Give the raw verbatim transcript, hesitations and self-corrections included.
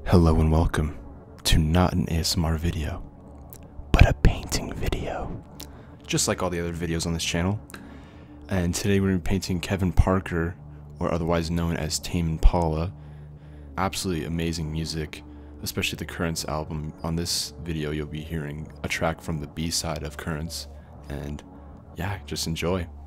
Hello and welcome to not an A S M R video, but a painting video. Just like all the other videos on this channel. And today we're going to be painting Kevin Parker, or otherwise known as Tame Impala. Absolutely amazing music, especially the Currents album. On this video you'll be hearing a track from the B-side of Currents, and yeah, just enjoy.